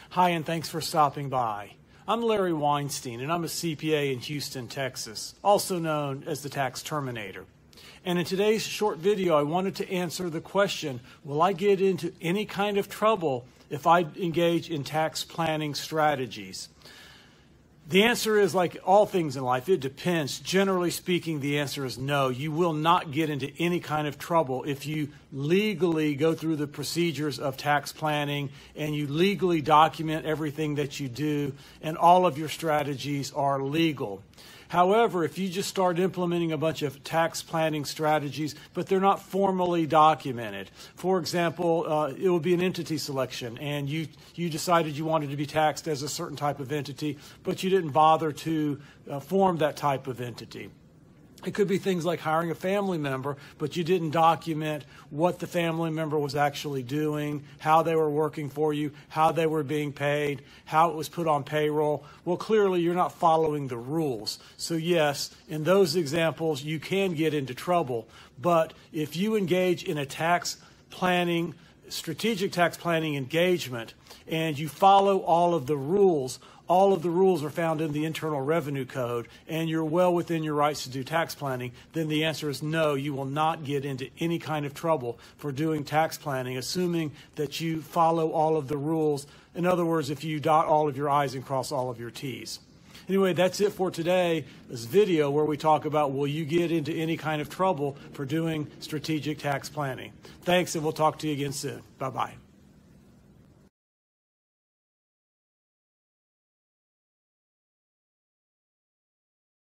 Hi, and thanks for stopping by. I'm Larry Weinstein, and I'm a CPA in Houston, Texas, also known as the Tax Terminator. And in today's short video, I wanted to answer the question, will I get into any kind of trouble if I engage in tax planning strategies? The answer is, like all things in life, it depends. Generally speaking, the answer is no. You will not get into any kind of trouble if you legally go through the procedures of tax planning and you legally document everything that you do and all of your strategies are legal. However, if you just start implementing a bunch of tax planning strategies, but they're not formally documented. For example, it will be an entity selection, and you decided you wanted to be taxed as a certain type of entity, but you didn't bother to form that type of entity. It could be things like hiring a family member, but you didn't document what the family member was actually doing, how they were working for you, how they were being paid, how it was put on payroll. Well, clearly you're not following the rules. So yes, in those examples, you can get into trouble. But if you engage in a tax planning, strategic tax planning engagement, and you follow all of the rules are found in the Internal Revenue Code, and you're well within your rights to do tax planning, then the answer is no, you will not get into any kind of trouble for doing tax planning, assuming that you follow all of the rules. In other words, if you dot all of your I's and cross all of your T's. Anyway, that's it for today, this video where we talk about, will you get into any kind of trouble for doing strategic tax planning? Thanks, and we'll talk to you again soon. Bye-bye.